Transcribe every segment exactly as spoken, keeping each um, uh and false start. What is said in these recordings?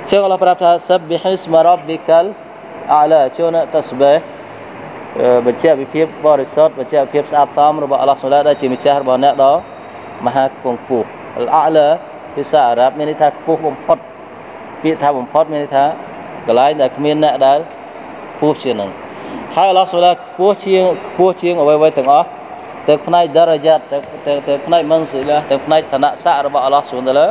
Chứ Allahប្រាប់ថា Subbihisma rabbikal a'la ជួនតស្បេះបញ្ជាក់វិភាគបរិសុទ្ធបញ្ជាក់វិភាគស្អាតសមរបស់ Allah សូឡាដែលជាម្ចាស់របស់អ្នកដ៏មហាខ្ពង់ខ្ពស់ al-a'la ភាសាអារ៉ាប់មានន័យថាខ្ពស់បំផុតពាក្យថាបំផុតមានន័យថាកន្លែងដែលគ្មានអ្នកដែលខ្ពស់ជាងនឹងហើយ Allah សូឡាខ្ពស់ជាងខ្ពស់ជាងអ្វីៗទាំងអស់ទាំងផ្នែក darajat ទាំងទាំងផ្នែក manzilah ទាំងផ្នែកឋានៈស័ក្តិរបស់ Allah សូឡា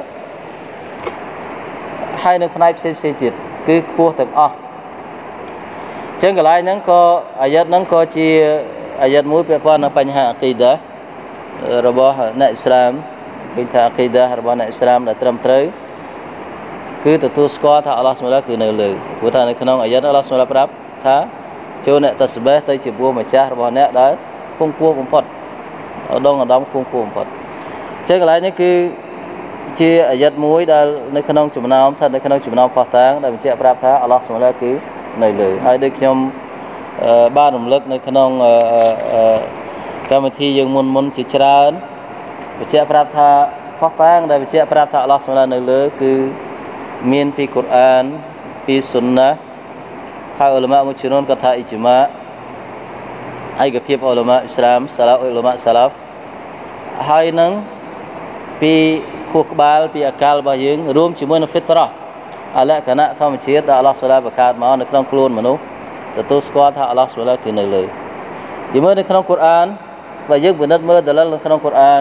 ហើយនៅផ្នែកផ្សេងៗទៀតគឺខ្ពស់ទាំងអស់ចឹងកន្លែងហ្នឹងក៏អាយ៉ាតហ្នឹងក៏ជាអាយ៉ាតមួយពាក់ព័ន្ធនឹងបញ្ហាអាគីដារបស់អ្នកអ៊ីស្លាមឃើញថាអាគីដារបស់អ្នកអ៊ីស្លាមដែលត្រឹមត្រូវគឺទទួលស្គាល់ថាអល់ឡោះស៊ុបហានាគឺនៅលើព្រោះថានៅក្នុងអាយ៉ាតអល់ឡោះស៊ុបហានាប្រាប់ថាចូលអ្នកតស្បេះទៅជាពោះម្ចាស់របស់អ្នកដែលខ្ពង់ខ្ពស់បំផុតឧត្តមឧត្តមខ្ពង់ខ្ពស់បំផុតចឹងកន្លែងនេះគឺជាអាយ៉ាតមួយដែលនៅក្នុងចំណោមថានៅក្នុងចំណោមផុសតាងដែលបញ្ជាក់ប្រាប់ថាអល់ឡោះស៊ុបហានាគឺនៅលើហើយដូចខ្ញុំបានរំលឹកនៅក្នុងកម្មវិធីយើងមុនមុនជាច្រើនបញ្ជាក់ប្រាប់ថាផុសតាងដែលបញ្ជាក់ប្រាប់ថាអល់ឡោះស៊ុបហានានៅលើគឺមានពីកូរ៉ានពីសុនណាហើយឧលមាមួយចំនួនក៏ថាអ៊ីជ្មាឯកភាពឧលមាអ៊ីស្លាមសាឡាឧលមាសាឡាហ្វហើយនឹងពីខួរក្បាលពីអាកាលរបស់យើងរួមជាមួយនឹងហ្វីត្រះអលក្ខណៈធម្មជាតិដែលអល់ឡោះស៊ុបហានាបង្កើតមកនៅក្នុងខ្លួនមនុស្សទទួលស្គាល់ថាអល់ឡោះស៊ុបហានាគឺនៅលើពីមើលនៅក្នុងកូរ៉ានបើយើងពិនិត្យមើលដលិលនៅក្នុងកូរ៉ាន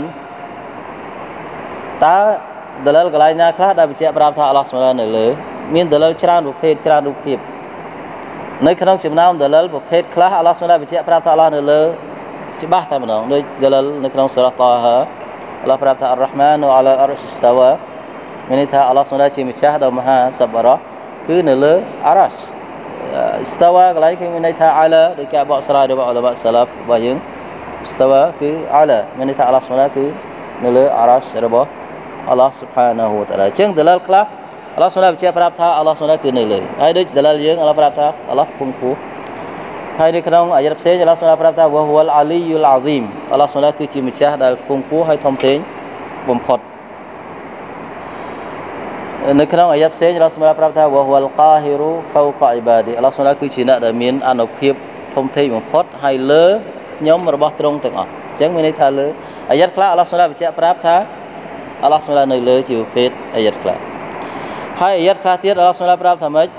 តើដលិលកន្លែងណាខ្លះដែលបញ្ជាក់ប្រាប់ថាអល់ឡោះស៊ុបហានានៅលើមានដលិលច្រើនប្រភេទច្រើនរូបភាពនៅក្នុងចំណោមដលិលប្រភេទខ្លះអល់ឡោះស៊ុបហានាបញ្ជាក់ប្រាប់ថាអល់ឡោះនៅលើច្បាស់តែម្ដងដូចដលិលនៅក្នុងសូរ៉ាតាហាអល់ឡោះប្រាប់ថាអររ៉ាហ្មានវអឡាអរ៉ាសស្តាវ៉ាមានន័យថាអល់ឡោះស៊ុបហានាជាម្ចាស់ដ៏មហាសប្បុរសគឺនៅលើអារ៉ាសស្តាវ៉ាកន្លែងគឺមានន័យថាអាឡាដោយការបកស្រាយរបស់ឧលមាសាឡាហ្វរបស់យើងស្តាវ៉ាគឺអាឡាមានន័យថាអល់ឡោះស៊ុបហានាគឺនៅលើអារ៉ាសរបស់អល់ឡោះស៊ុបហានាហ៊ូវតាអាឡាអញ្ចឹងដលិលខ្លះអល់ឡោះស៊ុបហានាបញ្ជាក់ប្រាប់ថាអល់ឡោះស៊ុបហានាគឺនៅលើហើយដូចដលិលយើងអល់ឡោះប្រាប់ថាអល់ឡោះគង់គូហើយនៅក្នុងអាយ៉ាតផ្សេងអល់ឡោះស៊ុបហានាប្រាប់ថាវ៉ាហ៊ូវលអាលីយុលអាហ្ស៊ីមអល់ឡោះស៊ុបហានាគឺជាម្ចាស់ដែលគង់គូហើយធំធេងបំផុតនៅក្នុងអាយ៉ាតផ្សេងអល់ឡោះស៊ុបហានាប្រាប់ថាវ៉ាហ៊ូវលកាហ៊ីរូហ្វោកអ៊ីបាឌីអល់ឡោះស៊ុបហានាគឺជាអ្នកដែលមានអានុភាពធំធេងបំផុតហើយលើខ្ញុំរបស់ទ្រង់ទាំងអស់អញ្ចឹងមានន័យថាលើអាយ៉ាតខ្លះអល់ឡោះស៊ុបហានាបញ្ជាក់ប្រាប់ថាអល់ឡោះស៊ុបហានានៅលើជាប្រភេទអាយ៉ាតខ្លះហើយអាយ៉ាតខ្លះទៀតអល់ឡោះស៊ុបហានាប្រាប់ថាម៉េច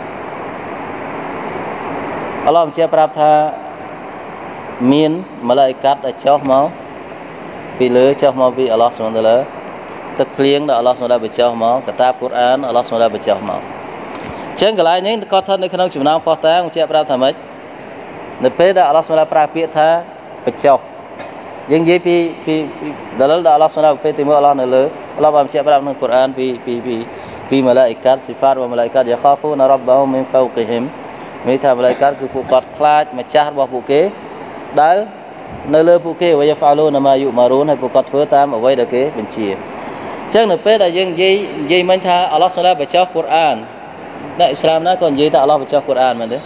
អល់ឡោះបញ្ជាក់ប្រាប់ថាមានម៉ាឡាអ៊ីកាត់ដែលចុះមកពីលើចុះមកពីអល់ឡោះស៊ុបហានាទឹកភ្លៀងដែលអល់ឡោះស៊ុបហានាបញ្ចុះមកកតាបកូរ៉ានអល់ឡោះស៊ុបហានាបញ្ចុះមកអញ្ចឹងកន្លែងនេះក៏ស្ថិតនៅក្នុងចំណោមផុសតាងបញ្ជាក់ប្រាប់ថាម៉េចនៅពេលដែលអល់ឡោះស៊ុបហានាប្រើពាក្យថាបញ្ចុះយើងនិយាយពីពីដលិលដែលអល់ឡោះស៊ុបហានាពេលទីមួយអល់ឡោះនៅលើអល់ឡោះបានបញ្ជាក់ប្រាប់ក្នុងកូរ៉ានពីពីពីពីម៉ាឡាអ៊ីកាត់ស៊ីហ្វាតរបស់ម៉ាឡាអ៊ីកាត់យ៉ាខាហ្វូនរ៉ាប់បហ៊ុមមីនហ្វោក៊ីហ៊ីមមានថាម៉ាឡាអ៊ីកាត់គឺពួកគាត់ខ្លាចម្ចាស់របស់ពួកគេដែលនៅលើពួកគេវ៉ាយ៉ាហ្វាឡូណាម៉ាយុម៉ារូនហើយពួកគាត់ធ្វើតាមអ្វីដែលគេបញ្ជាអញ្ចឹងនៅពេលដែលយើងនិយាយនិយាយមិញថាអល់ឡោះស៊ុបហានាបញ្ចុះកូរ៉ានអ្នកអ៊ីស្លាមណាក៏និយាយថាអល់ឡោះបញ្ចុះកូរ៉ានមែនទេ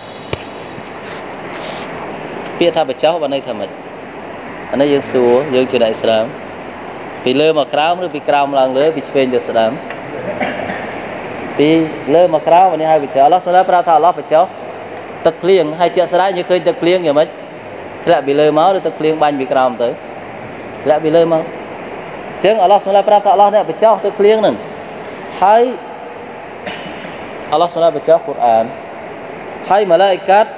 ពាក្យថាបញ្ចុះបានន័យថាម៉េចអានេះយើងសួរយើងជាអ្នកអ៊ីស្លាមពីលើមកក្រោមឬពីក្រោមឡើងលើពីឆ្វេងទៅស្ដាំពីលើមកក្រោមនេះហៅបញ្ចុះអល់ឡោះស៊ុបហានាប្រាប់ថាអល់ឡោះបញ្ចុះទឹកភ្លៀងហើយជាក់ស្ដែងយើងឃើញទឹកភ្លៀងយ៉ាងម៉េចធ្លាក់ពីលើមកឬទឹកភ្លៀងបាញ់ពីក្រោមទៅធ្លាក់ពីលើមកអញ្ចឹងអល់ឡោះស៊ុបហានាប្រាប់ថាអល់ឡោះអ្នកបញ្ចុះទឹកភ្លៀងហ្នឹងហើយអល់ឡោះស៊ុបហានាបញ្ចុះកូរ៉ានហើយម៉ាឡាអ៊ីកាត់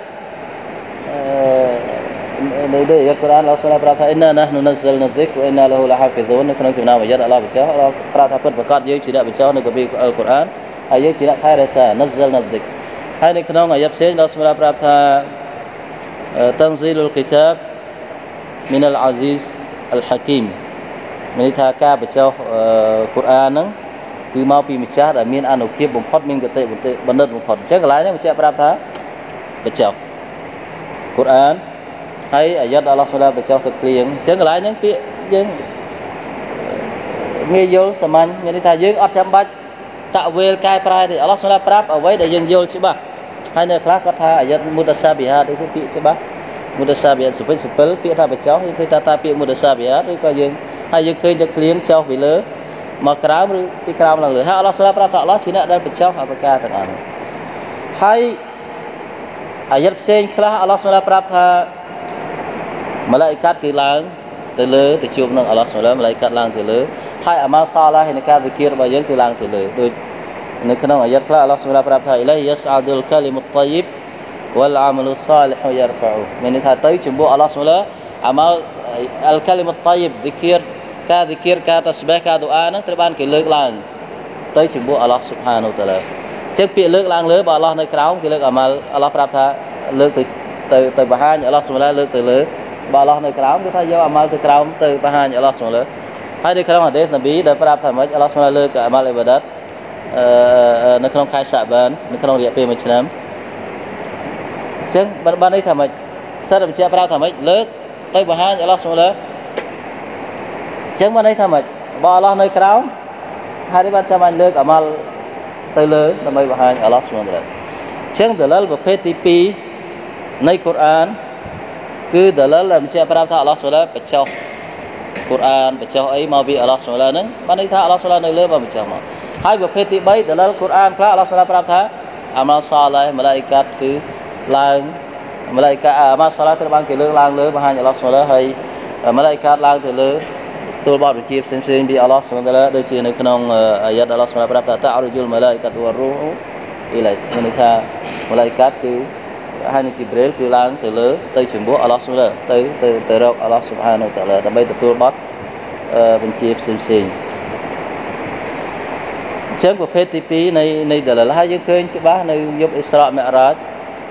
នៅដូចអាយ៉ាតកូរ៉ានអល់ឡោះស៊ុបហានាប្រាប់ថាអ៊ីនណាណាហ៊្នុនហ្សលណាឌីកវ៉អ៊ីនណាលហ៊ូឡាហាហ្វីហ្ស៊ូននៅក្នុងចំណោមអាយ៉ាតអល់ឡោះបញ្ចុះអល់ឡោះប្រាប់ថាពិតប្រាកដយើងជាអ្នកបញ្ចុះនៅកាពីអល់កូរ៉ានហើយយើងជាអ្នកថែរក្សាណាហ្សលណាឌីកហើយនៅក្នុងអាយ៉ាតផ្សេងអល់ឡោះស៊ុបហានាប្រាប់ថាតាន់ស៊ីលុលគីតាបមីនអលអាស៊ីសអលហាគីមមានន័យថាការបញ្ចុះកូរ៉ានហ្នឹងគឺមកពីម្ចាស់ដែលមានអានុភាពបំផុតមានកតិបណ្ឌិតបំផុតអញ្ចឹងកន្លែងនេះបញ្ជាក់ប្រាប់ថាបញ្ចុះកូរ៉ានហើយអាយ៉ាតអល់ឡោះស៊ុបហានាបញ្ចុះទឹកភ្លៀងអញ្ចឹងកន្លែងហ្នឹងពាក្យយើងងាយយល់សាមញ្ញមានន័យថាយើងអត់ចាំបាច់តាក់វេលកែប្រែទេអល់ឡោះស៊ុបហានាប្រាប់អ្វីដែលយើងយល់ច្បាស់ហើយនៅខ្លះគាត់ថាអាយ៉ាតមុតសាប៊ីហាតទៅពាក្យច្បាស់មុតសាប៊ីហាតសវិសពិលពាក្យថាបញ្ចុះយើងឃើញថាតើពាក្យមុតសាប៊ីហាតឬក៏យើងហើយយើងឃើញទឹកភ្លៀងចុះពីលើមកក្រៅឬពីក្រៅឡើងលើហើយអល់ឡោះស្លាប្រាប់ថាអល់ឡោះជាអ្នកដែលបញ្ចុះអបការទាំងអស់ហើយអាយ៉ាត់ផ្សេងខ្លះអល់ឡោះស្លាប្រាប់ថាម៉ាឡាអ៊ីកាត់គឺឡើងទៅលើទៅជួបនឹងអល់ឡោះស្លាម៉ាឡាអ៊ីកាត់ឡើងទៅលើហើយអាម៉ាល់សាឡាហើយនៃការហ្ស៊ីគីររបស់យើងគឺឡើងទៅលើដូចនៅក្នុងអាយ៉ាត់ខ្លះអល់ឡោះស្លាប្រាប់ថាអ៊ីឡៃយ៉ាស្អាឌុលកាលីមុតតាយិបវលអាមលុសាលិហយ៉ារហ្វាអ៊ូមានន័យថាទៅជំនួសអល់ឡោះស្លាអាម៉ាល់អលកាលីមុតតាយិបហ្ស៊ីគីរការហ្ស៊ីគីរការតាស្បេះការឌូអាហ្នឹងត្រូវបានគេលើកឡើងទៅជំនួសអល់ឡោះស៊ុបហានូតាឡាអញ្ចឹងពាក្យលើកឡើងលើបើអល់ឡោះនៅក្រោមគេលើកអាម៉ាល់អល់ឡោះប្រាប់ថាលើកទៅទៅទៅបង្ហាញអល់ឡោះស៊ុបហានូលើកទៅលើបើអល់ឡោះនៅក្រោមគឺថាយកអាម៉ាល់ទៅក្រោមទៅបង្ហាញអល់ឡោះស៊ុបហានូហើយនៅក្នុងហាឌីសនប៊ីដែលប្រាប់ថាម៉េចអល់ឡោះស៊ុបហានូលើកអាម៉ាល់អ៊ីបាដាតអឺនៅក្នុងខែសាបាននៅក្នុងរយៈពេលមួយឆ្នាំអញ្ចឹងបានន័យថាម៉េចសិទ្ធិបញ្ជាក់ប្រាប់ថាម៉េចលើកទៅបង្ហាញអល់ឡោះស៊ុបហានូអញ្ចឹងបានន័យថាម៉េចបើអល់ឡោះនៅក្រោមហើយនេះបានចាំបាញ់លើកអាម៉ាល់ទៅលើដើម្បីបង្ហាញអល់ឡោះស៊ុបហានូអញ្ចឹងដលលប្រភេទទីពីរនៃកូរ៉ានគឺដលលដែលបញ្ជាក់ប្រាប់ថាអល់ឡោះស៊ុបហានូបញ្ចុះកូរ៉ានបញ្ចុះអីមកពីអល់ឡោះស៊ុបហានូហ្នឹងបានន័យថាអល់ឡោះស៊ុបហានូនៅលើបានបញ្ចុះមកហើយប្រភេទទីបីដលលកូរ៉ានខ្លះអល់ឡោះស៊ុបហានូប្រាប់ថាអាម៉ាល់សាឡេះម៉ាឡាអ៊ីកាត់គឺឡើងម៉ាឡាអ៊ីកាអាម៉ាល់សាឡេះត្រូវបានគេលើកឡើងលើបង្ហាញអល់ឡោះស៊ុបហានូហើយម៉ាឡាអ៊ីកាត់ឡើងទៅលើទូលបទវិជាផ្សេងផ្សេងពីអល់ឡោះស៊ុបហានូដូចជានៅក្នុងអាយ៉ាត់អល់ឡោះស៊ុបហានូប្រាប់ថាតាអរុជុលម៉ាឡាអ៊ីកាតុវរូហ៍អ៊ីឡៃមានន័យថាម៉ាឡាអ៊ីកាត់គឺហើយនឹងជីប្រេលគឺឡើងទៅលើទៅជំនួសអល់ឡោះស៊ុបហានូទៅទៅទៅរកអល់ឡោះស៊ុបហានូតាឡាដើម្បីទទួលបទបញ្ជាផ្សេងផ្សេងអញ្ចឹងប្រភេទទីពីរនៃនៃដលលហើយយើងឃើញច្បាស់នៅយប់អ៊ីស្រាមិអរ៉ាជ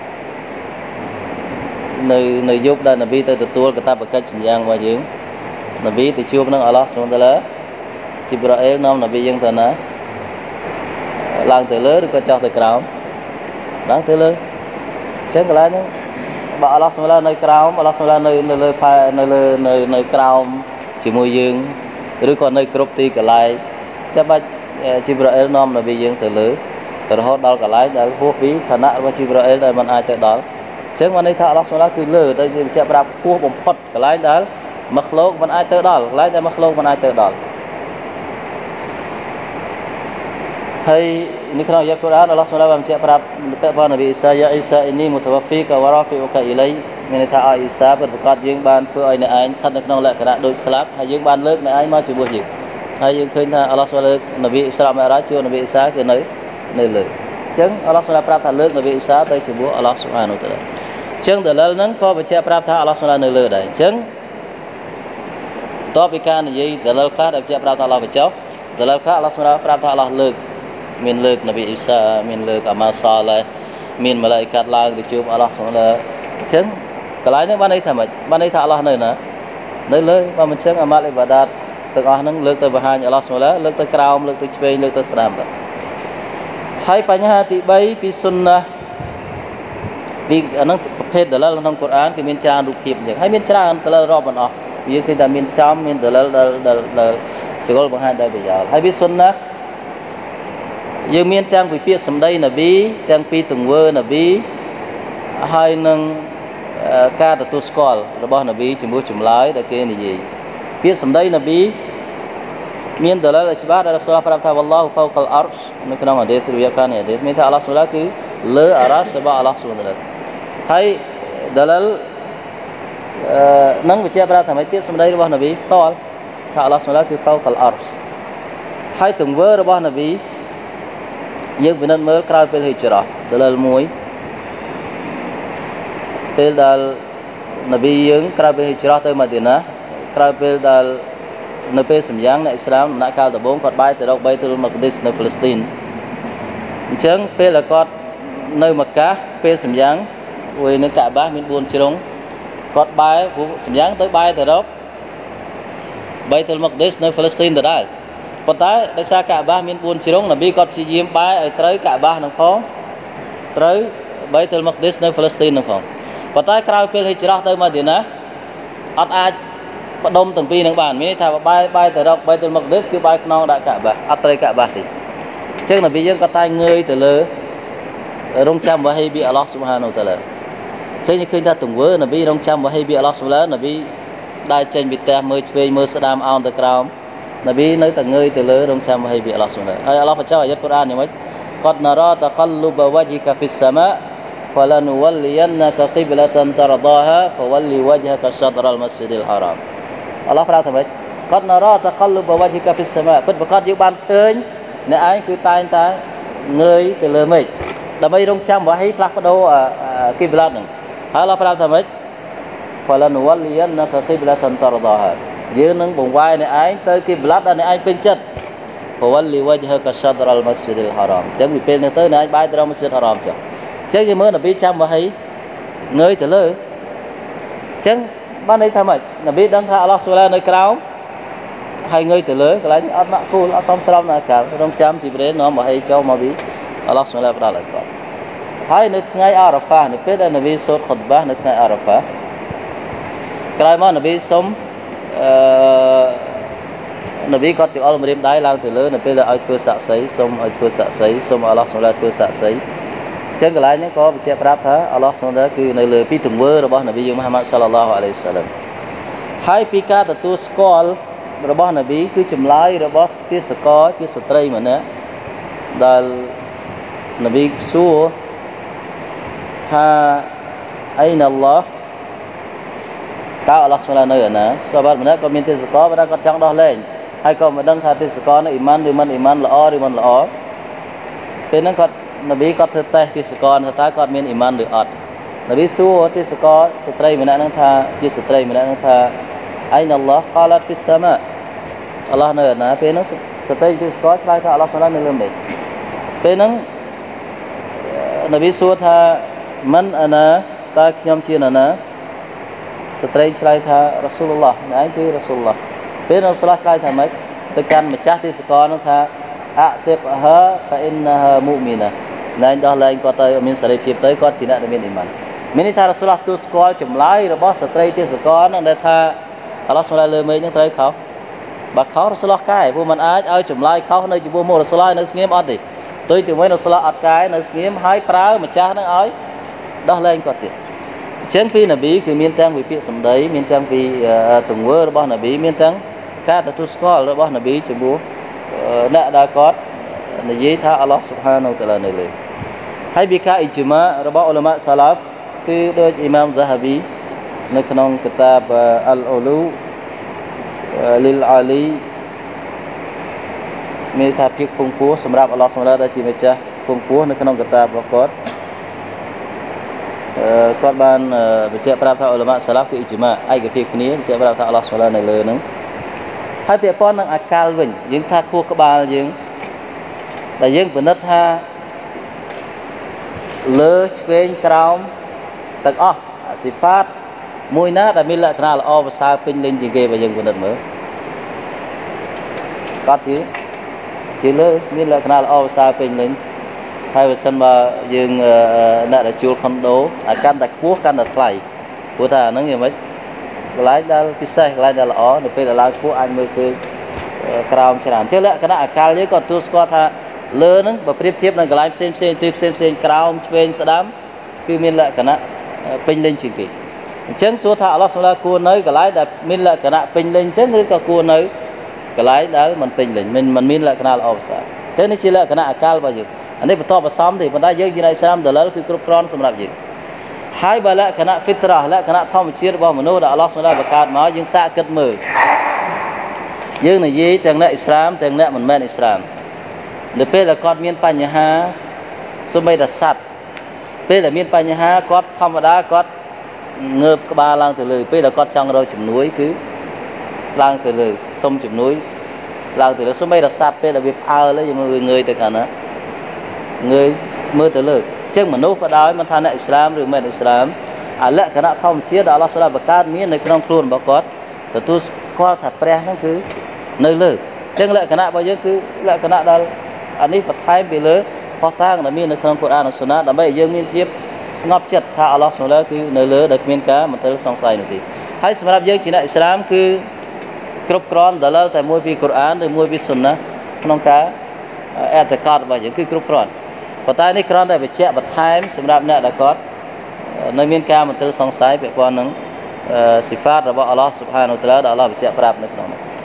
នៅនៅយប់ដែលនប៊ីទៅទទួលកាតព្វកិច្ចសម្យ៉ាងរបស់យើងនប៊ីទៅជួបនឹងអល់ឡោះស៊ុបហានូតាឡាជីប្រអ៊ីលនាំនប៊ីយើងទៅណាឡើងទៅលើឬក៏ចុះទៅក្រោមឡើងទៅលើអញ្ចឹងកន្លែងហ្នឹងបើអល់ឡោះស៊ុបហានូនៅក្រោមអល់ឡោះស៊ុបហានូនៅនៅលើផែនៅលើនៅនៅក្រោមជាមួយយើងឬក៏នៅគ្រប់ទីកន្លែងចាំបាច់ជីប្រអ៊ីលនាំនប៊ីយើងទៅលើរហូតដល់កន្លែងដែលហួសពីឋានៈរបស់ជីប្រអ៊ីលដែលមិនអាចទៅដល់អញ្ចឹងបានន័យថាអល់ឡោះស៊ុបហានូគឺលើដែលជាបញ្ជាក់ប្រាប់ហួសបំផុតកន្លែងដែលមកឃ្លោកមិនអាចទៅដល់កន្លែងដែលមកឃ្លោកមិនអាចទៅដល់ហើយនៅក្នុងអាយ៉ាកូរ៉ានអល់ឡោះស៊ុបហានូបានបញ្ជាក់ប្រាប់ពាក់ព័ន្ធនប៊ីអ៊ីសាយ៉ាអ៊ីសាអ៊ីនីមុតវហ្វីកាវរ៉ាហ្វីអ៊ូកាអ៊ីឡៃមានន័យថាអ៊ីសាពិតប្រាកដយើងបានធ្វើឲ្យអ្នកឯងស្ថិតនៅក្នុងលក្ខណៈដូចស្លាប់ហើយយើងបានលើកអ្នកឯងមកជំនួសយើងហើយយើងឃើញថាអល់ឡោះស៊ុបហានូលើកនប៊ីអ៊ីស្រាមិអរ៉ាជជួបនប៊ីអ៊ីសាគឺនៅនៅលើអញ្ចឹងអល់ឡោះស៊ុបហានូប្រាប់ថាលើកនប៊ីអ៊ីសាទៅជំនួសអល់ឡោះស៊ុបហានូតាឡាអញ្ចឹងដលលហ្នឹងក៏បញ្ជាក់ប្រាប់ថាអល់ឡោះស៊ុបហានូនៅលើដែរអញ្ចឹងតបពីការនិយាយដលលខ្លះដែលបញ្ជាក់ប្រាប់ថាអល់ឡោះបញ្ចុះដលលខ្លះអល់ឡោះស៊ុបហានូប្រាប់ថាអល់ឡោះលើកមានលើកនប៊ីអ៊ីសាមានលើកអាម៉ាល់សាឡេះមានម៉ាឡាអ៊ីកាត់ឡើងទៅជួបអល់ឡោះស៊ុបហានូអញ្ចឹងកន្លែងហ្នឹងបានន័យថាម៉េចបានន័យថាអល់ឡោះនៅណានៅលើបើមិនចឹងអាម៉ាល់អ៊ីបាដាតទាំងអស់ហ្នឹងលើកទៅបង្ហាញអល់ឡោះស៊ុបហានូលើកទៅក្រោមលើកទៅឆ្វេងលើកទៅស្ដាំបាទហើយបញ្ហាទីបីពីសុនណាពីអាហ្នឹងប្រភេទដលលក្នុងកូរ៉ានគឺមានច្រើនរូបភាពអញ្ចឹងហើយមានច្រើនដលលរាប់មិនអស់វាគឺថាមានចំមានដលលដែលដែលស្គាល់បង្ហាញដោយប្រយោលហើយពីសុនណាយើងមានទាំងពីពាក្យសម្ដីនប៊ីទាំងពីទង្វើនប៊ីហើយនឹងការទទួលស្គាល់របស់នប៊ីជាមួយចម្លើយដែលគេនិយាយពាក្យសម្ដីនប៊ីមានដលលច្បាស់ដែលរ៉ាស៊ូលប្រាប់ថាវ៉ាឡោហ៊ូហ្វោកលអរសនៅក្នុងហាឌីសរិវាកានហាឌីសមានថាអល់ឡោះស៊ុបហានូគឺលើអារ៉ាសរបស់អល់ឡោះស៊ុបហានូហើយដលលអឺនឹងបញ្ជាក់ប្រាប់ថាម៉េចពាក្យសម្ដីរបស់នប៊ីតលថាអល់ឡោះស៊ុបហានូគឺហ្វោកលអរសហើយទង្វើរបស់នប៊ីយើងពិនិត្យមើលក្រោយពេលហិជ្រ៉ាដលលមួយពេលដែលនប៊ីយើងក្រោយពេលហិជ្រ៉ាទៅម៉ាឌីណាក្រោយពេលដែលនៅពេលសម្យ៉ាងអ្នកអ៊ីស្លាមដំណាក់កាលដំបូងគាត់បែរទៅរកបៃតុលម៉ាក្ឌីសនៅហ្វាឡេស្ទីនអញ្ចឹងពេលដែលគាត់នៅម៉ាកាពេលសម្យ៉ាងមួយនៅកាបាមានបួនជ្រុងគាត់បែរសម្យ៉ាងទៅបែរទៅរកបៃតុលម៉ាក្ឌីសនៅហ្វាឡេស្ទីនដដែលប៉ុន្តែដោយសារកាបាមានបួនជ្រុងនប៊ីគាត់ព្យាយាមបែរឲ្យត្រូវកាបានឹងផងត្រូវបៃតុលម៉ាក្ឌីសនៅហ្វាឡេស្ទីននឹងផងប៉ុន្តែក្រោយពេលហិជ្រ៉ាទៅម៉ាឌីណាអត់អាចបដុំទាំងពីរនឹងបានមានន័យថាបែរបែរទៅរកបៃតុលម៉ាក្ឌីសគឺបែរខ្នងដាក់កាបាអត់ត្រូវកាបាទេអញ្ចឹងនប៊ីយើងក៏តែងងើយទៅលើរងចាំវ៉ាហ៊ីពីអល់ឡោះស៊ុបហានូតាឡាអញ្ចឹងយើងឃើញថាទង្វើនប៊ីរងចាំវ៉ាហ៊ីពីអល់ឡោះស៊ុបហានូនប៊ីដែលចេញពីផ្ទះមើលឆ្វេងមើលស្ដាំអោនទៅក្រោម Nabi nơi tầng người từ lỡ trong trăm hay bị Allah xuống đây hay Allah phải cho ayat Quran như vậy qad nara taqalluba wajhika fis sama' falanuwalliyannaka qiblatan tardaha fawalli wajhaka shatral masjidil haram Allah phải làm vậy qad nara taqalluba wajhika fis sama' ពិតប្រកបយើងបានឃើញអ្នកឯងគឺតែងតែងើយទៅលើមេឃដើម្បីរងចាំវ៉ាហ៊ីផ្លាស់ប្ដូរគីប្លាតហ្នឹងហើយAllahប្រាប់ថាម៉េច falanuwalliyannaka qiblatan tardaha យើងនឹងបង្វែរអ្នកឯងទៅគីប្លាតដែលអ្នកឯងពេញចិត្ត fawalli wajhaka shatral masjidil haram អញ្ចឹងពីពេលនេះទៅអ្នកឯងបែរទៅរក masjid haram ចុះអញ្ចឹងយើងមើលនប៊ីចាំវ៉ាហ៊ីងើយទៅលើអញ្ចឹងបានន័យថាម៉េចនប៊ីដឹងថាអល់ឡោះស៊ុបហាននៅក្រោមហើយងើយទៅលើកន្លែងអត់ម៉ាក់គូលអត់សមស្របនៅកាលរងចាំជីប្រេនាំវ៉ាហ៊ីចូលមកពីអល់ឡោះស៊ុបហានផ្ដល់ឲ្យគាត់ហើយនៅថ្ងៃអារ៉ាហ្វានៅពេលដែលនប៊ីសូត្រខុតបានៅថ្ងៃអារ៉ាហ្វាក្រោយមកនប៊ីសុំអឺនប៊ីគាត់ជាអល់មរៀមដៃឡើងទៅលើនៅពេលដែលឲ្យធ្វើសាក់សីសុំឲ្យធ្វើសាក់សីសុំអល់ឡោះស៊ុបហានធ្វើសាក់សីអញ្ចឹងកន្លែងហ្នឹងក៏បញ្ជាក់ប្រាប់ថាអល់ឡោះស៊ុបហានគឺនៅលើពីទង្វើរបស់នប៊ីយើងមហាម៉ាត់សល្លឡោះអាឡៃហ៊ីវសល្លាមហើយពីការទទួលស្គាល់របស់នប៊ីគឺចម្លើយរបស់ទេសករជាស្ត្រីម្នាក់ដែលនប៊ីសួរថាអៃណាអល់ឡោះតើអល់ឡោះស៊ុបហាននៅឯណាសាហាបម្នាក់ក៏មានទេសករប៉ុន្តែគាត់ចង់ដោះលែងហើយក៏មិនដឹងថាទេសករនេះអ៊ីម៉ានឬមិនអ៊ីម៉ានល្អឬមិនល្អពេលហ្នឹងគាត់នប៊ីគាត់ធ្វើតេស្តទេសករថាតើគាត់មានអ៊ីម៉ានឬអត់នប៊ីសួរទេសករស្ត្រីម្នាក់ហ្នឹងថាជាស្ត្រីម្នាក់ហ្នឹងថាអៃណាអល់ឡោះកាឡាតហ្វីសសាមាអល់ឡោះនៅឯណាពេលហ្នឹងស្ត្រីទេសករឆ្លើយថាអល់ឡោះស៊ុបហាននៅលើមេឃពេលហ្នឹងនប៊ីសួរថាមិនអាណាតើខ្ញុំជានរណាស្ត្រីឆ្លើយថារ៉ាស៊ូលឡោះណែគឺរ៉ាស៊ូលឡោះពេលរ៉ាស៊ូលឡោះឆ្លើយថាម៉េចទៅកាន់ម្ចាស់ទេសករនោះថាអតិកហាហ្វាអ៊ីនណាហាមូមីណាណែដោះលែងគាត់ទៅមានសេរីភាពទៅគាត់ជាអ្នកដែលមានអ៊ីម៉ានមានន័យថារ៉ាស៊ូលឡោះទូស្គាល់ចម្លើយរបស់ស្ត្រីទេសករនោះដែលថាអល់ឡោះស៊ុបហានលើមេឃនឹងត្រូវខុសបើខុសរ៉ាស៊ូលឡោះកែព្រោះมันអាចឲ្យចម្លើយខុសនៅចំពោះមុខរ៉ាស៊ូលឡោះនៅស្ងៀមអត់ទេទុយទៅវិញរ៉ាស៊ូលឡោះអត់កែនៅស្ងៀមហើយប្រើម្ចាស់នឹងឲ្យដោះលែងគាត់ទៀតអញ្ចឹងពីនប៊ីគឺមានទាំងវិពាក្យសម្ដីមានទាំងពីទង្វើរបស់នប៊ីមានទាំងការទទួលស្គាល់របស់នប៊ីចំពោះអ្នកដែលគាត់និយាយថាអល់ឡោះស៊ុបហានវតាឡានៅលើហើយពីការអ៊ីជ្មារបស់អ៊ុលម៉ាសាឡាហ្វគឺដូចអ៊ីម៉ាមហ្សាហាប៊ីនៅក្នុងគតាបអលអ៊ូលូលីលអាលីមានថាភាពពងពោះសម្រាប់អល់ឡោះស៊ុបហានដែលជាម្ចាស់ពងពោះនៅក្នុងគតាបរបស់គាត់គាត់បានបញ្ជាក់ប្រាប់ថាអ៊ុលម៉ាសាឡាហ្វគឺអ៊ីជ្មាឯកភាពគ្នាបញ្ជាក់ប្រាប់ថាអល់ឡោះស៊ុបហាននៅលើហ្នឹងហើយពាក់ព័ន្ធនឹងអាកាលវិញយើងថាខួរក្បាលយើងដែលយើងពិនិត្យថាលើឆ្វេងក្រោមទាំងអស់ស៊ីហ្វាតមួយណាដែលមានលក្ខណៈល្អប្រសើរពេញលេញជាងគេបើយើងពិនិត្យមើលគាត់ជាជាលើមានលក្ខណៈល្អប្រសើរពេញលេញហើយបើសិនបើយើងអ្នកដែលជួលខុនដូអាកាន់តែខ្ពស់កាន់តែថ្លៃព្រោះថាអាហ្នឹងយ៉ាងម៉េចកន្លែងដែលពិសេសកន្លែងដែលល្អនៅពេលដែលឡើងខ្ពស់អាចមើលឃើញក្រោមច្រើនអញ្ចឹងលក្ខណៈអាកាលយើងក៏ទទួលស្គាល់ថាលើហ្នឹងបើប្រៀបធៀបនឹងកន្លែងផ្សេងផ្សេងទីផ្សេងផ្សេងក្រោមឆ្វេងស្ដាំគឺមានលក្ខណៈពេញលេញជាងគេអញ្ចឹងសួរថាអល់ឡោះស៊ុបហានគួរនៅកន្លែងដែលមានលក្ខណៈពេញលេញអញ្ចឹងឬក៏គួរនៅកន្លែងដែលមិនពេញលេញមិនមិនមានលក្ខណៈល្អប្រសើរអញ្ចឹងនេះជាលក្ខណៈអាកាលរបស់យើងអានេះបន្តបសំទេប៉ុន្តែយើងជាអ្នកឥស្លាមដលលគឺគ្រប់គ្រាន់សម្រាប់យើងហើយបើលក្ខណៈហ្វីត្រះលក្ខណៈធម្មជាតិរបស់មនុស្សដែលអល់ឡោះស៊ុបហានបង្កើតមកយើងសាកគិតមើលយើងនិយាយទាំងអ្នកឥស្លាមទាំងអ្នកមិនមែនឥស្លាមនៅពេលដែលគាត់មានបញ្ហាសូម្បីតែសត្វពេលដែលមានបញ្ហាគាត់ធម្មតាគាត់ងើបក្បាលឡើងទៅលើពេលដែលគាត់ចង់រកជំនួយគឺឡើងទៅលើសុំជំនួយឡើងទៅលើសូម្បីតែសត្វពេលដែលវាផ្អើលយើងមើលវាងើយទៅខាងណាងើយមើលទៅលើអញ្ចឹងមនុស្សក៏ដោយមិនថាអ្នកឥស្លាមឬមិនឥស្លាមអាលក្ខណៈធម្មជាតិដែលអល់ឡោះស៊ុបហានបង្កើតមាននៅក្នុងខ្លួនរបស់គាត់ទទួលស្គាល់ថាព្រះហ្នឹងគឺនៅលើអញ្ចឹងលក្ខណៈរបស់យើងគឺលក្ខណៈដែលអានេះបន្ថែមពីលើផុសតាងដែលមាននៅក្នុងកូរ៉ាននិងស៊ុនណាដើម្បីឲ្យយើងមានភាពស្ងប់ចិត្តថាអល់ឡោះស៊ុបហានគឺនៅលើដែលគ្មានការមន្ទិលសង្ស័យនោះទេហើយសម្រាប់យើងជាអ្នកឥស្លាមគឺគ្រប់គ្រាន់ដលលតែមួយពីកូរ៉ានឬមួយពីស៊ុនណាក្នុងការអតិកតរបស់យើងគឺគ្រប់គ្រាន់ប៉ុន្តែនេះគ្រាន់តែបញ្ជាក់បន្ថែមសម្រាប់អ្នកដែលគាត់នៅមានការមន្ទិលសង្ស័យពាក់ព័ន្ធនឹងស៊ីហ្វាតរបស់អល់ឡោះស៊ុបហានវតាឡាដែលអល់ឡោះបញ្ជាក់ប្រាប់នៅក្នុងនោះហ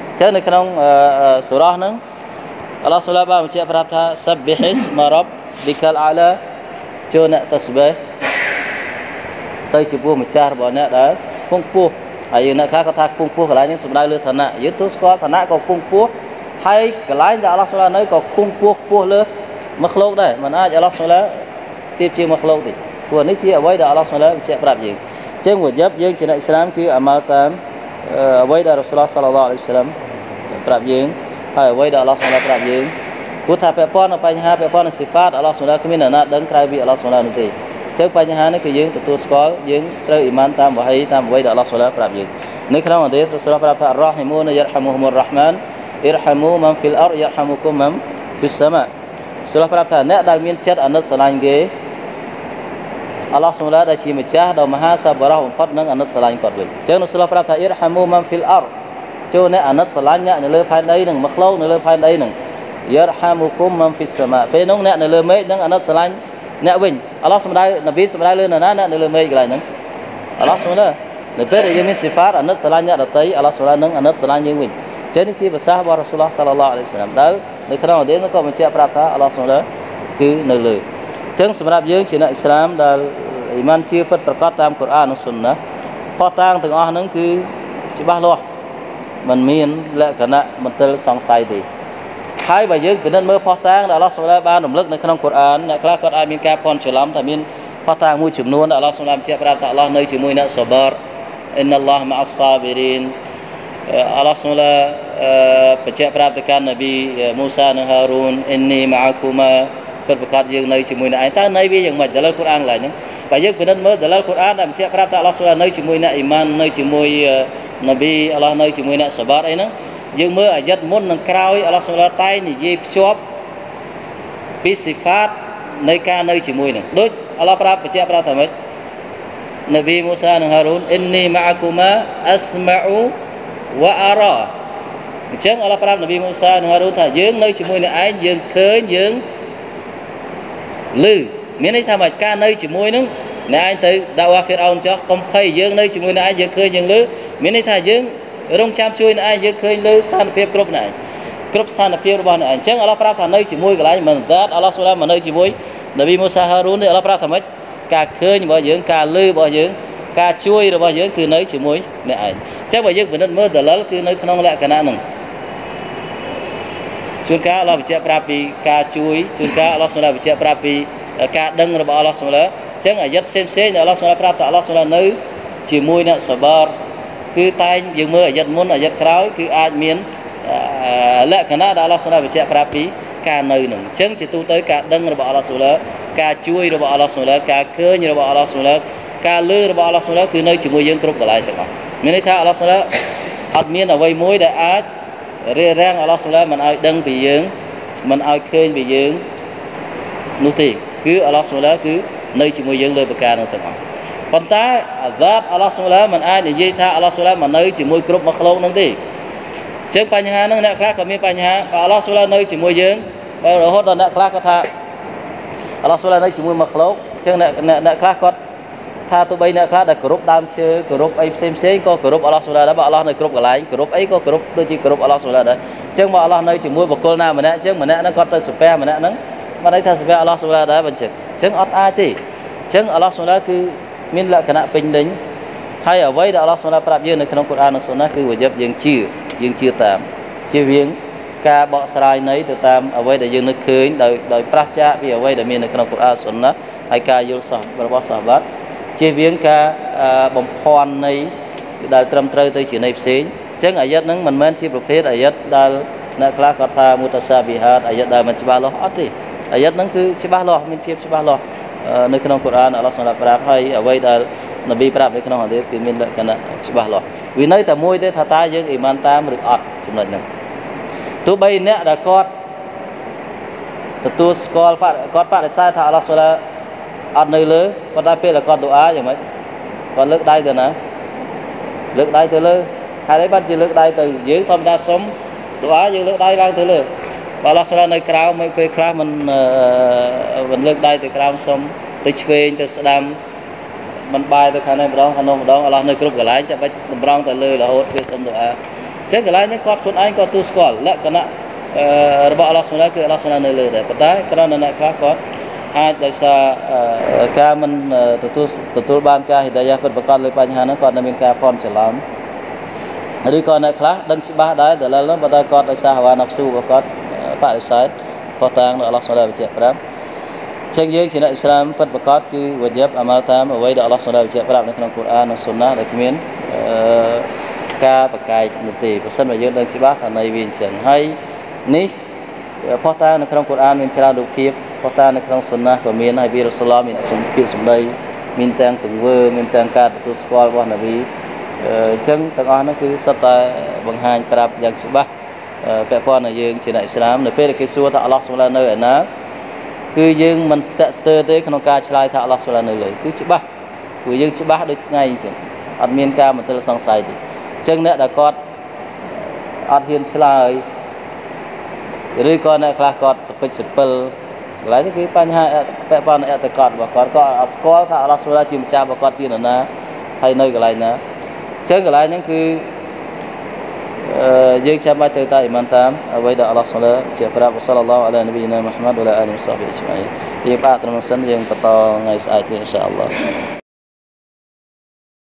ចឹងនៅក្នុងសូរ៉ាហ្នឹងអល់ឡោះស៊ុបហានបានបញ្ជាក់ប្រាប់ថាសាប់ប៊ីហ៊ីសម៉ារ៉ាប់ឌីកាលអាឡាចូលអ្នកតាស្បេះទៅចំពោះម្ចាស់របស់អ្នកដែលគង់ពោះហើយយើងអ្នកខ្លះក៏ថាគង់ពោះកន្លែងនេះសំដៅលើឋានៈយើងទោះស្គាល់ឋានៈក៏គង់ពោះហើយកន្លែងដែលអល់ឡោះស៊ុបហាននៅក៏គង់ពោះពោះលើមកឃ្លោកដែរមិនអាចអល់ឡោះស៊ុបហានទៀបជាមកឃ្លោកទេព្រោះនេះជាអ្វីដែលអល់ឡោះស៊ុបហានបញ្ជាក់ប្រាប់យើងចឹងវយបយើងជាអ្នកអ៊ីស្លាមគឺអាម៉ាល់តាមអ្វីដែលរ៉ូស៊ូលឡោះ សល្លឡោះអាឡៃហ៊ីវសល្លាមប្រាប់យើងហើយអ្វីដែលអល់ឡោះស៊ុបហានប្រាប់យើងព្រោះថាពាក់ព័ន្ធនឹងបញ្ហាពាក់ព័ន្ធនឹងសិហ្វាតអល់ឡោះស៊ុបហានគ្មានអ្នកណាដឹងក្រៅពីអល់ឡោះស៊ុបហាននោះទេចឹងបញ្ហានេះគឺយើងទទួលស្គាល់យើងត្រូវអ៊ីម៉ានតាមវ៉ាហីតាមអ្វីដែលអល់ឡោះស៊ុបហានប្រាប់យើងនៅក្នុងហាឌីសរ៉ូស៊ូលឡោះប្រាប់ថាអរ៉ាហ៊ីមូនយរហាមុហុមុររ៉ាហ្មានអ៊ីរហាមូមិនហ្វីលអរយរហាមុគុមមិនហ្វីសសាមាសូលឡោះប្រាប់ថាអ្នកដែលមានចិត្តអាណិតស្រឡាញ់គេអល់ឡោះស៊ុបហានដែលជាម្ចាស់ដ៏មហាសប្បុរសបំផុតនឹងអាណិតស្រឡាញ់គាត់វិញចឹងរ៉ូស៊ូលឡោះប្រាប់ថាអ៊ីរហាមូមិនហ្វីលអរចូលអ្នកអាណិតស្រឡាញ់អ្នកនៅលើផែនដីនឹងមកឃ្លោកនៅលើផែនដីនឹងយរហាមុគុមមិនហ្វីសសាមាពេលនោះអ្នកនៅលើមេឃនឹងអាណិតស្រឡាញ់អ្នកវិញអល់ឡោះសម្ដៅនប៊ីសម្ដៅលើនរណាអ្នកនៅលើមេឃកន្លែងហ្នឹងអល់ឡោះសុបហាននៅពេលដែលយើងមានសិហ្វាតអាណិតស្រឡាញ់អ្នកដទៃអល់ឡោះសុបហាននឹងអាណិតស្រឡាញ់យើងវិញចឹងនេះជាភាសារបស់រ៉ូស៊ូលឡោះ សល្លឡោះអាឡៃហ៊ីវសល្លាមដែលនៅក្នុងហាឌីសក៏បញ្ជាក់ប្រាប់ថាអល់ឡោះសុបហានគឺនៅលើចឹងសម្រាប់យើងជាអ្នកអ៊ីស្លាមដែលអ៊ីម៉ានជាពិតប្រាកដតាមកូរ៉ាននិងស៊ុនណាផុសតាងទាំងអស់ហ្នឹងគឺច្បាស់លាស់មិនមានលក្ខណៈមន្ទិលសង្ស័យទេហើយបើយើងពិនិត្យមើលផុសតាងដែលអល់ឡោះសុបហានបានរំលឹកនៅក្នុងកូរ៉ានអ្នកខ្លះគាត់អាចមានការភាន់ច្រឡំថាមានផុសតាងមួយចំនួនដែលអល់ឡោះសុបហានបញ្ជាក់ប្រាប់ថាអល់ឡោះនៅជាមួយអ្នកសបារអ៊ីនណាល់ឡោះម៉ាអស្សាប៊ីរីនអល់ឡោះសុបហានបញ្ជាក់ប្រាប់ទៅកាន់នប៊ីមូសានិងហារូនអ៊ីននីម៉ាអគូម៉ាពិតប្រាកដយើងនៅជាមួយអ្នកឯងតើនៅវាយ៉ាងម៉េចដលិលកូរ៉ានកន្លែងហ្នឹងបើយើងពិនិត្យមើលដលិលកូរ៉ានដែលបញ្ជាក់ប្រាប់ថាអល់ឡោះសុបហាននៅជាមួយអ្នកអ៊ីម៉ាននៅជាមួយនប៊ីអល់ឡោះនៅជាមួយអ្នកសបារអីហ្នឹងយើងមើលអាយ៉ាត់មុននិងក្រោយអល់ឡោះសុបហានតែនិយាយភ្ជាប់ពីសិហ្វាតនៃការនៅជាមួយនឹងដូចអល់ឡោះប្រាប់បញ្ជាក់ប្រាប់ថាម៉េចនប៊ីមូសានិងហារូនអ៊ីននីម៉ាអគូម៉ាអស្មាអ៊ូវ៉ាអារ៉ាអញ្ចឹងអល់ឡោះប្រាប់នប៊ីមូសានិងហារូនថាយើងនៅជាមួយនឹងឯងយើងឃើញយើងឮមានន័យថាម៉េចការនៅជាមួយនឹងអ្នកឯងទៅដាវ៉ាហ្វីរ៉ោនចោះកុំភ័យយើងនៅជាមួយនឹងឯងយើងឃើញយើងឮមានន័យថាយើងរងចាំជួយអ្នកឯងយើងឃើញលើស្ថានភាពគ្រប់អ្នកឯងគ្រប់ស្ថានភាពរបស់អ្នកឯងអញ្ចឹងអល់ឡោះប្រាប់ថានៅជាមួយកន្លែងមិនដាតអល់ឡោះសុបហានមកនៅជាមួយនប៊ីមូសាហារូនទេអល់ឡោះប្រាប់ថាម៉េចការឃើញរបស់យើងការឮរបស់យើងការជួយរបស់យើងគឺនៅជាមួយអ្នកឯងអញ្ចឹងបើយើងពិនិត្យមើលដលិលគឺនៅក្នុងលក្ខណៈហ្នឹងជួនកាលអល់ឡោះបញ្ជាក់ប្រាប់ពីការជួយជួនកាលអល់ឡោះសុបហានបញ្ជាក់ប្រាប់ពីការដឹងរបស់អល់ឡោះសុបហានអញ្ចឹងអាយ៉ាត់ផ្សេងផ្សេងដែលអល់ឡោះសុបហានប្រាប់ថាអល់ឡោះសុបហាននៅជាមួយអ្នកសបារគឺតែងយើងមើលអាយ៉ាត់មុនអាយ៉ាត់ក្រោយគឺអាចមានលក្ខណៈដែលអល់ឡោះសុបហានបញ្ជាក់ប្រាប់ពីការនៅនឹងអញ្ចឹងជាទូទៅការដឹងរបស់អល់ឡោះសុបហានការជួយរបស់អល់ឡោះសុបហានការឃើញរបស់អល់ឡោះសុបហានការលើរបស់អល់ឡោះសុបហានគឺនៅជាមួយយើងគ្រប់កន្លែងទាំងអស់មានន័យថាអល់ឡោះសុបហានអត់មានអ្វីមួយដែលអាចរារាំងអល់ឡោះសុបហានមិនឲ្យដឹងពីយើងមិនឲ្យឃើញពីយើងនោះទេគឺអល់ឡោះសុបហានគឺនៅជាមួយយើងលើប្រការនោះទាំងអស់ប៉ុន្តែអាហ្សាតអល់ឡោះសុបហានមិនអាចនិយាយថាអល់ឡោះសុបហានមកនៅជាមួយគ្រប់មកឃ្លោកនោះទេអញ្ចឹងបញ្ហាហ្នឹងអ្នកខ្លះក៏មានបញ្ហាបើអល់ឡោះសុបហាននៅជាមួយយើងបើរហូតដល់អ្នកខ្លះគាត់ថាអល់ឡោះសុបហាននៅជាមួយមកឃ្លោកអញ្ចឹងអ្នកអ្នកខ្លះគាត់ថាទោះបីអ្នកខ្លះដែលគោរពដើមឈើគោរពអីផ្សេងផ្សេងក៏គោរពអល់ឡោះសុបហានដែរបើអល់ឡោះនៅគ្រប់កន្លែងគោរពអីក៏គោរពដូចជាគោរពអល់ឡោះសុបហានដែរអញ្ចឹងបើអល់ឡោះនៅជាមួយបុគ្គលណាម្នាក់អញ្ចឹងម្នាក់ហ្នឹងគាត់ទៅសាពះម្នាក់ហ្នឹងមិនន័យថាសាពះអល់ឡោះសុបហានដែរបើអញ្ចឹងអញ្ចឹងអត់អាចទេអញ្ចឹងអល់ឡោះសុបហានគឺមានលក្ខណៈពេញលេញហើយអ្វីដែលអល់ឡោះសុបហានប្រាប់យើងនៅក្នុងកូរ៉ាននិងស៊ុនណាគឺវយបយើងជឿយើងជឿតាមជឿវាងការបកស្រាយនៃទៅតាមអ្វីដែលយើងនឹកឃើញដោយដោយប្រាសចាកពីអ្វីដែលមាននៅក្នុងកូរ៉ានស៊ុនណាហើយការយល់សោះរបស់សាហាបាត់ជឿវាងការបំភាន់នៃដែលត្រឹមត្រូវទៅជានៃផ្សេងអញ្ចឹងអាយ៉ាត់ហ្នឹងមិនមែនជាប្រភេទអាយ៉ាត់ដែលអ្នកខ្លះគាត់ថាមូតាសាប៊ីហាតអាយ៉ាត់ដែលមិនច្បាស់លាស់អត់ទេអាយ៉ាត់ហ្នឹងគឺច្បាស់លាស់មានភាពច្បាស់លាស់នៅក្នុងកូរ៉ានអល់ឡោះសុបហានប្រាប់ហើយអ្វីដែលនប៊ីប្រាប់នៅក្នុងហាឌីសគឺមានលក្ខណៈច្បាស់លាស់វានៅតែមួយទេថាតើយើងអ៊ីម៉ានតាមឬអត់ចំណុចហ្នឹងទោះបីអ្នកដែលគាត់ទទួលស្គាល់គាត់បដិសេធថាអល់ឡោះសុបហានអត់នៅលើប៉ុន្តែពេលដែលគាត់ដូអាយ៉ាងម៉េចគាត់លើកដៃទៅណាលើកដៃទៅលើហើយអីបានជាលើកដៃទៅយើងធម្មតាសុំដូអាយើងលើកដៃឡើងទៅលើបើអល់ឡោះសុបហាននៅក្រៅមិនពេលខ្លះមិនមិនលើកដៃទៅក្រៅសុំទៅឆ្វេងទៅស្ដាំមិនបាយទៅខាងនេះម្ដងខាងនោះម្ដងអល់ឡោះនៅគ្រប់កន្លែងចាំបាច់តម្រង់ទៅលើរហូតពេលសុំដូអាចឹងកន្លែងនេះគាត់ខ្លួនឯងក៏ទូស្គាល់លក្ខណៈរបស់អល់ឡោះសុបហានគឺអល់ឡោះសុបហាននៅលើដែរប៉ុន្តែគ្រាន់តែអ្នកខ្លះគាត់អាចដោយសារការមិនទទួលទទួលបានការហិដាយៈពិតប្រាកដលើបញ្ហាហ្នឹងគាត់នៅមានការភ័ន្តច្រឡំឬក៏អ្នកខ្លះដឹងច្បាស់ដែរដែលឡើយប៉ុន្តែគាត់ដោយសារហវាណាប់ស៊ូរបស់គាត់បដិសេធផុសតាងនៅអល់ឡោះសុបហានបញ្ជាក់ប្រាប់ចឹងយើងជាអ្នកអ៊ីស្លាមពិតប្រាកដគឺវ៉ាជីបអាម៉ាល់តាមអ្វីដែលអល់ឡោះសុបហានបញ្ជាក់ប្រាប់នៅក្នុងកូរ៉ាននិងស៊ុនណាដែលគ្មានការប្រកែកនោះទេបើសិនបើយើងដឹងច្បាស់ថានៃវាអញ្ចឹងហើយនេះផុសតាងនៅក្នុងកូរ៉ានមានច្រើនរូបភាពផុសតាងនៅក្នុងស៊ុនណាក៏មានហើយវារ៉ាស៊ូលឡោះមានសម្ពាធសម្ដីមានទាំងទង្វើមានទាំងការទទួលស្គាល់របស់នប៊ីអញ្ចឹងទាំងអស់នោះគឺសុទ្ធតែបង្ហាញប្រាប់យ៉ាងច្បាស់ពាក់ព័ន្ធនឹងយើងជាអ្នកអ៊ីស្លាមនៅពេលដែលគេសួរថាអល់ឡោះសុបហាននៅឯណាគឺយើងមិនស្ទាក់ស្ទើរទេក្នុងការឆ្លើយថាអល់ឡោះសុបហាននៅលើគឺច្បាស់ព្រោះយើងច្បាស់ដូចថ្ងៃអញ្ចឹងអត់មានការមន្ទិលសង្ស័យទេអញ្ចឹងអ្នកដែលគាត់អត់ហ៊ានឆ្លើយឬក៏អ្នកខ្លះគាត់សពេចសពិលកន្លែងនេះគឺបញ្ហាពាក់ព័ន្ធនឹងអត្តកតរបស់គាត់ក៏អត់ស្គាល់ថាអល់ឡោះសុបហានជាម្ចាស់របស់គាត់ជានរណាហើយនៅកន្លែងណាអញ្ចឹងកន្លែងហ្នឹងគឺយើងចាំបាច់ទៅតែអ៊ីម៉ានតាមអ្វីដែលអល់ឡោះសុបហានជាប្រាប់សល្លឡោះអាឡានប៊ីណាមុហម៉ាត់វ៉ាឡាអាលីវ៉ាសហ្វីអ៊ីជ្ម៉ៃយើងបាទត្រឹមសិនយើងបន្តថ្ងៃស្អែកទៀតអ៊ីនសាអល់ឡោះ